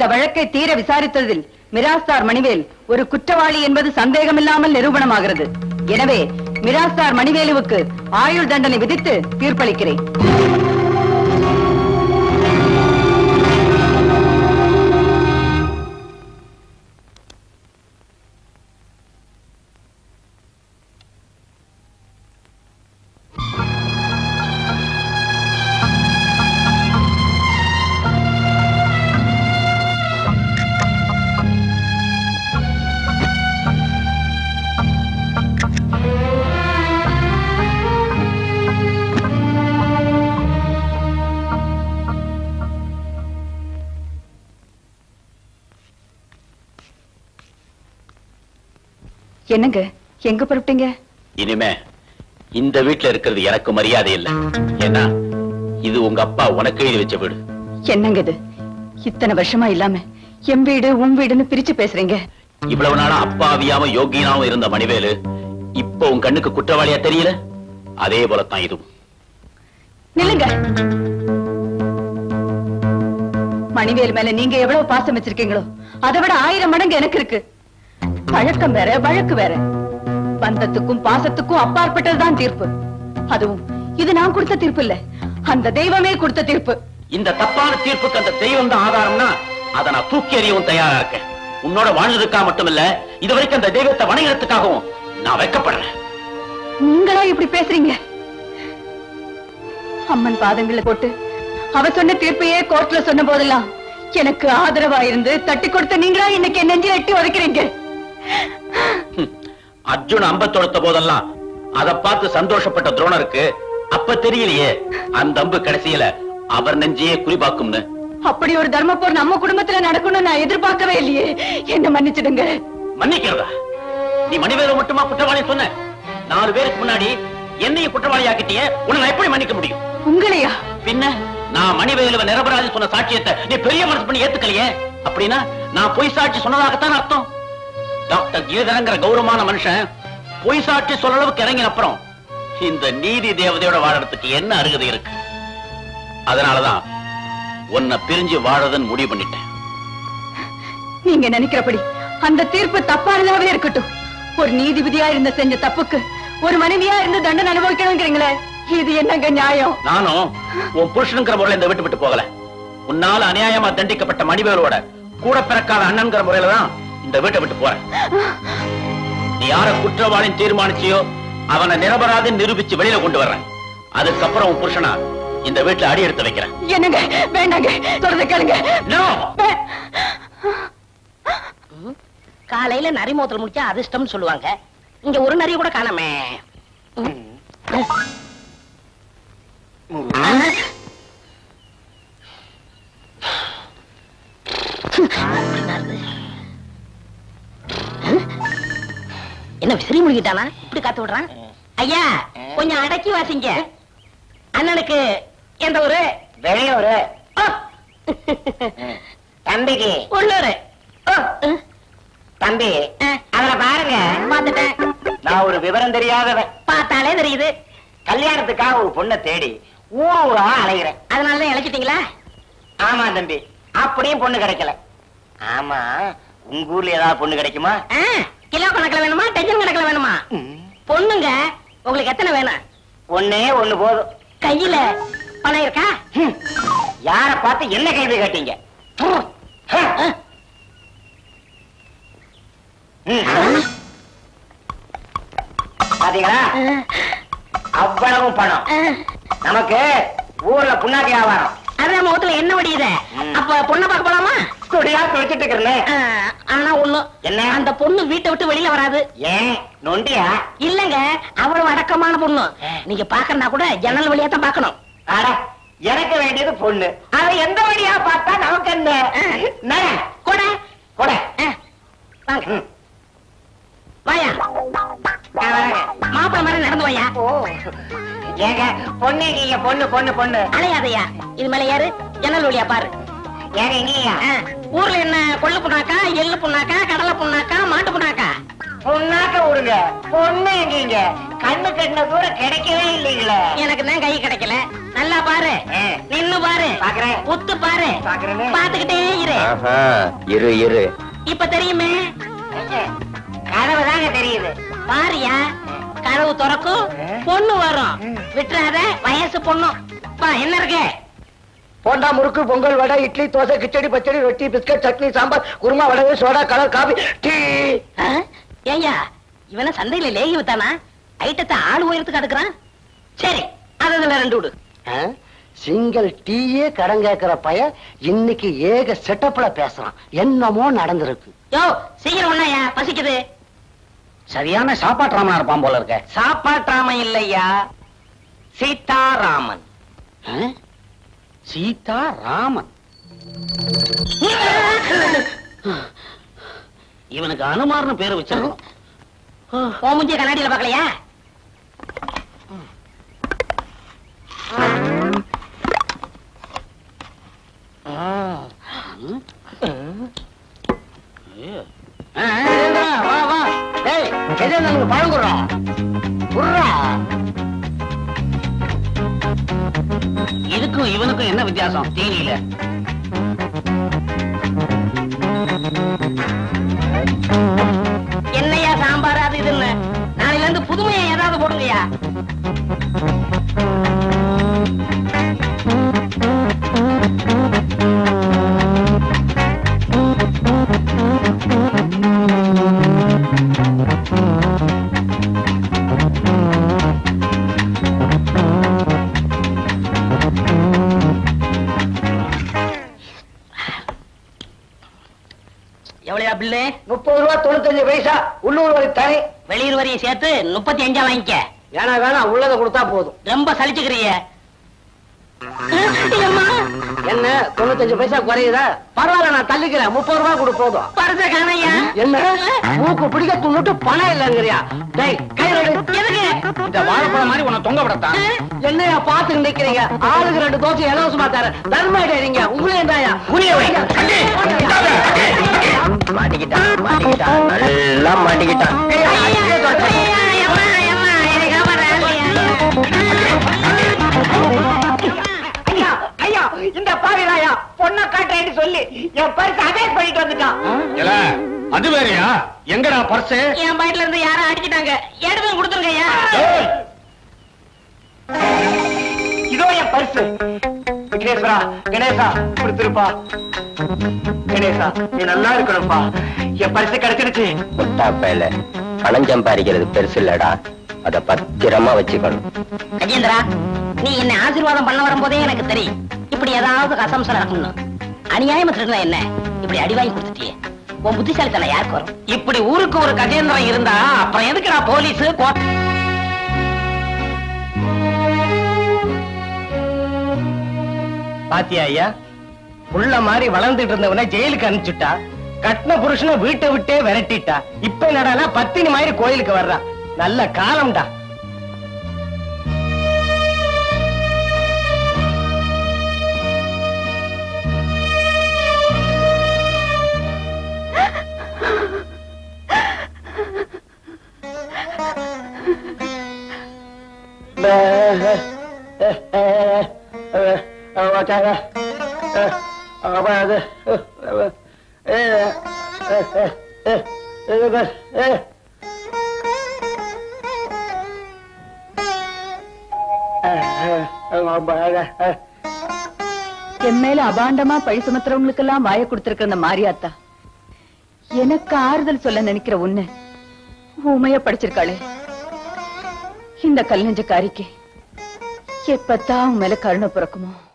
இந்த வழக்கை தீர விசாரித்ததில் மிராஸ்தார் மணிவேல் ஒரு குற்றவாளி என்பது சந்தேகமில்லாமல் நிரூபணமாகிறது. எனவே மிராஸ்தார் மணிவேலுவுக்கு ஆயுள் தண்டனை விதித்து தீர்ப்பளிக்கிறேன். என்னங்க எங்க புறப்பட்டீங்க? இனிமே இந்த வீட்டுல இருக்கிறது எனக்கு மரியாதை இல்ல. ஏன்னா இது உங்க அப்பா உனக்கு எழுதி வச்ச வீடு. என்னங்க இது இத்தனை வருஷமா இல்லாம என் வீடு உன் வீடுன்னு பிரிச்சு பேசுறீங்க. இவ்வளவு நாளா அப்பாவியாம யோகியாவும் இருந்த மணிவேலு இப்ப உன் கண்ணுக்கு குற்றவாளியா தெரியல. அதே போலத்தான் இதுவும். நில்லுங்க. மணிவேலு மேல நீங்க எவ்வளவு பாசம் வச்சிருக்கீங்களோ அதை விட 1000 மடங்கு எனக்கு இருக்கு. பழக்கம் வேற வழக்கு வேற. பந்தத்துக்கும் பாசத்துக்கும் அப்பாற்பட்டதுதான் தீர்ப்பு. அதுவும் இது நான் கொடுத்த தீர்ப்பு இல்ல, அந்த தெய்வமே கொடுத்த தீர்ப்பு. இந்த தப்பான தீர்ப்புக்கு அந்த தெய்வம் தான் ஆதாரம்னா அதை நான் தூக்கி எறியவும் தயாரா இருக்கேன். உன்னோட வாழ்ந்ததுக்காக மட்டும் இல்ல, இதுவரைக்கும் அந்த தெய்வத்தை வணங்குறதுக்காகவும் நான் வெட்கப்படுறேன். நீங்களா இப்படி பேசுறீங்க? அம்மன் பாதங்களை போட்டு அவ சொன்ன தீர்ப்பையே கோர்ட்ல சொன்ன போதெல்லாம் எனக்கு ஆதரவா இருந்து தட்டி கொடுத்த நீங்களா இன்னைக்கு என் நெஞ்சில் எட்டி உதைக்கிறீங்க. அர்ஜுன் அம்ப தொடுத்த போதெல்லாம் அதை பார்த்து சந்தோஷப்பட்ட துரோணருக்கு அப்ப தெரியலையே அந்த அம்பு கடைசியில அவர் நெஞ்சையே குறிபாக்கும்னு. அப்படி ஒரு தர்ம போர் நம்ம குடும்பத்துல நடக்கணும்னு நான் எதிர்பார்க்கவே இல்லையே. என்ன மன்னிச்சிடுங்க. மன்னிக்கிறதா? நீ மணிவேலு மட்டுமா குற்றவாளி சொன்ன? 4 பேருக்கு முன்னாடி என்னையும் குற்றவாளி ஆக்கிட்டியே, உன்னை நான் எப்படி மன்னிக்க முடியும்? உங்களையா? பின்ன நான் மணிவேலுவை நிரபராதி சொன்ன சாட்சியத்தை நீ பெரிய மனசு பண்ணி ஏத்துக்கலையே. அப்படின்னா நான் பொய் சாட்சி சொன்னதாகத்தான் அர்த்தம். டாக்டர் கீதரங்கிற கௌரவமான மனுஷன் பொய் சாட்சி சொல்ற அளவுக்கு இறங்கின அப்புறம் இந்த நீதி தேவதையோட வாழறதுக்கு என்ன அருகதை இருக்கு? அதனாலதான் உன்னை பிரிஞ்சு வாழறதுன்னு முடிவு பண்ணிட்டேன். நீங்க நினைக்கிறபடி அந்த தீர்ப்பு தப்பானதாவே இருக்கட்டும். ஒரு நீதிபதியா இருந்த செஞ்ச தப்புக்கு ஒரு மனைவியா இருந்து தண்டனை அனுபவிக்கணுங்கிறீங்களே, இது என்னங்க நியாயம்? நானும் உன் புருஷனுங்கிற முறையில இந்த விட்டு விட்டு போகல. உன்னால அநியாயமா தண்டிக்கப்பட்ட மணிவேலோட கூட பிறக்காத அண்ணன்கிற முறையில தான் இந்த வீட்டை விட்டு போறேன். நீ யார குற்றவாளின்னு தீர்மானிச்சியோ அவனை நிரபராதி நிரூபிச்சு வெளியில கொண்டு வர்றேன். அதுக்கப்புறம் உன் புருஷனா இந்த வீட்டுல அடி எடுத்து வைக்கிறேன். என்னங்க வேண்டாங்க, சொல்றத கேளுங்க. காலையில நரி மோத்தல் முடிச்சா அதிர்ஷ்டம் சொல்லுவாங்க. இங்க ஒரு நரி கூட காணாமே. என்ன விசிறி முடிக்கிட்டானா இப்படி காத்து விடுறான்? ஐயா கொஞ்சம் அடக்கி வாசிங்க. அண்ணனுக்கு எந்த ஊரு? வெளியூரு. தம்பிக்கு உள்ளூரு. தம்பி அவனை பாருங்க. பாத்துட்டேன். நான் ஒரு விவரம் தெரியாதவன். பார்த்தாலே தெரியுது. கல்யாணத்துக்காக ஒரு பொண்ணை தேடி ஊரா அலைகிறேன். அதனாலதான் இழைச்சிட்டீங்களா? ஆமா தம்பி, அப்படியும் பொண்ணு கிடைக்கல. ஆமா, உங்க ஊர்ல ஏதாவது பொண்ணு கிடைக்குமா? கிலோ கணக்குல வேணுமா, டஜன் கணக்குல வேணுமா? பொண்ணுங்க உங்களுக்கு எத்தனை வேணும்? ஒண்ணே ஒண்ணு போதும். கையில பணம் இருக்கா? யார பார்த்து என்ன கேள்வி கேட்டீங்க? பாத்தீங்களா, அவ்வளவு பணம். நமக்கு ஊர்ல புண்ணாக்கு வியாபாரம். அதான் முகத்துல என்ன வடியுத? அப்ப பொண்ணை பார்க்க போலாமா? குடியா குளிச்சிட்டு இருக்கிறேன். ஆனா ஒண்ணு என்ன, அந்த பொண்ணு வீட்டை விட்டு வெளியில வராது. ஏன் நொண்டியா? இல்லங்க, அவ்வளவு அடக்கமான பொண்ணு. நீங்க பாக்கறனா கூட ஜன்னல் வழியா தான் பாக்கணும். அட, எனக்கு வேண்டியது பொண்ணு. அவ எந்த வழியா பார்த்தா நமக்கு என்ன? கூட கூட வாங்க. வாயா, மாப்பிள்ள மாதிரி நடந்து வாயா. ஏங்க பொண்ணு நீங்க பொண்ணு பொண்ணு பொண்ணு அலையாதையா. இது மேல யாரு? ஜன்னல் வழியா பாரு. ஏங்க எங்கயா? ஊர்ல என்ன கொள்ளு புண்ணாக்கா, எள்ளு புண்ணாக்கா, கடலை புண்ணாக்கா, மாட்டு புண்ணாக்கா? பொண்ணாக்க விடுங்க. பொண்ணு எங்கீங்க? கண்ணு கட்டின தூரம் கிடைக்கவே இல்லைங்களே. எனக்கு தான் கை கிடைக்கல. நல்லா பாரு, நின்னு பாரு, பாக்குறேன். உத்து பாரு, பாத்துக்கிட்டே இரு. இரு இரு. இப்ப தெரியுமே, கதவு தாங்க தெரியுது. பாரியா, கதவு திறக்கும், பொண்ணு வரும். விட்டுறாத, வயசு பொண்ணு. என்ன இருக்கு? போண்டா, முறுக்கு, பொங்கல், வடை, இட்லி, தோசை, கிச்சடி, பச்சடி, ரொட்டி, biscuit, chutney, sambar, kurma, vada, soda, colour, coffee, tea. ஏய்யா, இவன சந்தையில லேகி வித்தானா? ஐட்டத்தை ஆள் உயரத்துக்கு அடுக்குறான். சரி, அதுல 2 விடு. சிங்கிள் டீயே கடன் கேட்கிற பைய இன்னைக்கு ஏக செட்டப்ல பேசுறான். என்னமோ நடந்திருக்கு. யோ, சீக்கிரம் ஒண்ணையா, பசிக்குது. சரியான சாப்பாட்டுராமனா இருப்பான் போல இருக்க. சாப்பாட்டாம இல்லையா, சீதாராமன். சீதாராமன். இவனுக்கு அனுமார்னு பேரு வச்சிருக்கோம். மூஞ்சிய கண்ணாடியில பாக்கலையா? வா வா. டேய், நமக்கு பழம் குடுறோம். இதுக்கும் இவனுக்கும் என்ன வித்தியாசம்? தீனியில என்னையா சாம்பார் அது இதுன்னு? நாளையில இருந்து புதுமையா ஏதாவது போடுங்கய்யா. எவ்வளவு பில்லு? 30 ரூபா 95 பைசா. உள்ளூர் வரி தனி. வெளியூர் வரியை சேர்த்து 35 வாங்கிக்க. வேணா உள்ளத கொடுத்தா போதும். ரொம்ப சலிச்சுக்கிறிய. என்ன 95 பைசா குறையுதா? பரவாயில்ல, நான் தள்ளிக்கிறேன். 30 ரூபா கொடு போதும். பரச காணையா? என்ன மூக்கு பிடிக்க துண்ணுட்டு பணம் இல்லங்கிறியா? டேய், கையில எதுக்கு? இந்த வாழைப்பழம் மாதிரி உன்னை தொங்க விடத்தான். என்னையா பாத்துட்டு நிக்கிறீங்க? ஆளுக்கு 2 தோசை இலவசமா தர. தர்மேடீங்க உங்களே தாயா. மாட்டிக்கிட்டான் நல்லா மாட்டிக்கிட்டான். ஐயா, இந்த பாவிராயா பொண்ணை காட்டுறேன்னு சொல்லி என் பரிசு அவேட் பண்ணிட்டு வந்துட்டான். அது வேறையா? எங்கடா பர்ஸ்? என் பாயிட்ல இருந்து யாரும் அடிச்சிட்டாங்க. எடுத்து கொடுத்துருங்கய்யா. இதோ என் பரிசு. விக்னேஸ்வரா, கணேசா கொடுத்துருப்பா. கணேசா, நீ நல்லா இருக்கணும்பா. என் பரிசு கிடைச்சிருச்சு. முட்டாப்பையில பணம் சம்பாதிக்கிறது பெருசு இல்லடா, அத பத்திரமா வச்சுக்கணும். கஜேந்திரா, நீ என்ன ஆசீர்வாதம் பண்ண வரும்போதே எனக்கு தெரியும் இப்படி ஏதாவது கசம்சம் நடக்கும்னு. அநியாயமா திருடுனா என்ன? இப்படி அடிவாங்கி கொடுத்துட்டியே, உன் புத்திசாலித்தனம் யாருக்கு வரும்? இப்படி ஊருக்கு ஒரு கஜேந்திரம் இருந்தா அப்புறம் எதுக்குடா போலீஸ்? பாத்தியா ஐயா, புள்ள மாதிரி வளர்ந்துட்டு இருந்தவன ஜெயிலுக்கு அனுப்பிச்சுட்டா, கட்டின புருஷனை வீட்டை விட்டே விரட்டிட்டா. இப்ப என்னடா பத்தினி மாதிரி கோயிலுக்கு வர்றா. நல்ல காலம்டா. என் மேல அபாண்டமா பழி சுமத்துறவங்களுக்கெல்லாம் வாய கொடுத்திருக்கிற அந்த மாரியாத்தா எனக்கு ஆறுதல் சொல்ல நினைக்கிற உன்னை ஊமையா படிச்சிருக்காளே. இந்த கல் நெஞ்சக்காரிக்கு எப்பத்தான் உன் மேல கருணை பிறக்குமோ?